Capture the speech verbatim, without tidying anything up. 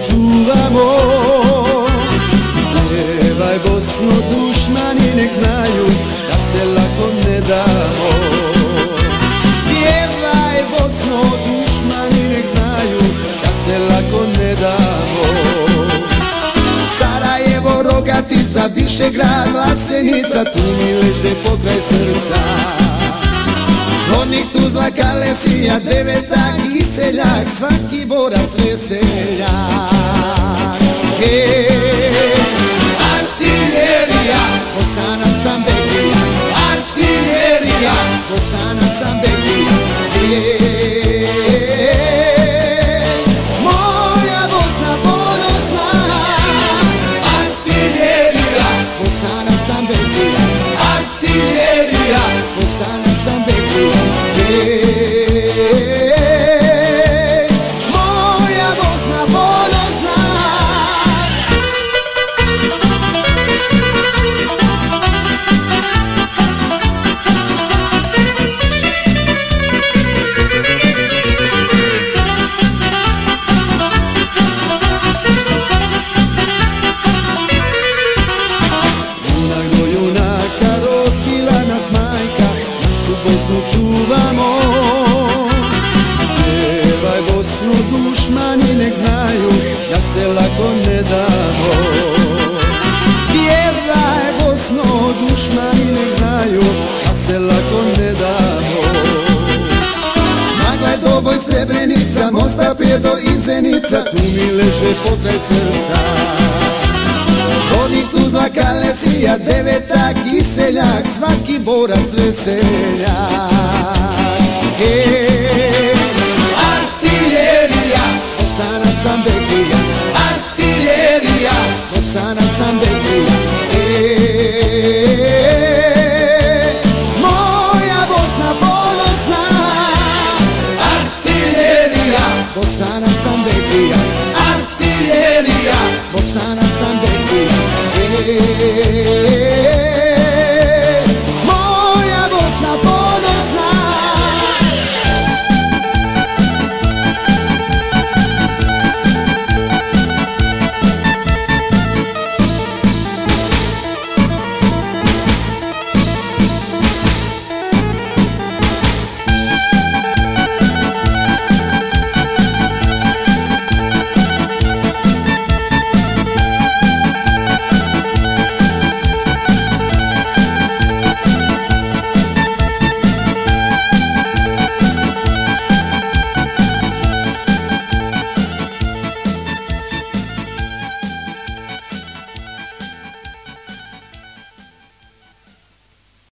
čuvamo. Pjevaj Bosno, dušmani nek znaju da se lako ne damo. Pjevaj Bosno, dušmani nek znaju da se lako ne damo. Sarajevo, Rogatica, Višegrad, Vlasenica, tu mi leže pokraj srca. Zvornik, Tuzla, Kalesija, Devetak i seljak, svaki borac veseljak. Hej, artiljerija, Bosanac Ambekija, artiljerija, Bosanac Ambekija. Hej, moja Bosna ponosna, artiljerija, Bosanac Ambekija, artiljerija, Bosanac Ambekija. Moja Bosna ponosna. Junako junaka rodila nas majka, našu Bosnu čuvamo. Pjevaj Bosnu, dušmani nek znaju da se lako ne damo. Pjevaj Bosno, dušmani nek znaju da se lako ne damo. Magla je Doboj, Srebrenica, Mostar, Prijedor i Zenica, tu mi leže pokraj srca. Zvornik, Tuzla, Kalesija, Devetak i seljak, svaki borac veseljak. Hej, artiljerija, Bosanac Ambekija, artiljerija, Bosanac Ambekija. Hej, moja Bosna ponosna, artiljerija, Bosanac Ambekija, artiljerija, Bosanac Ambekija.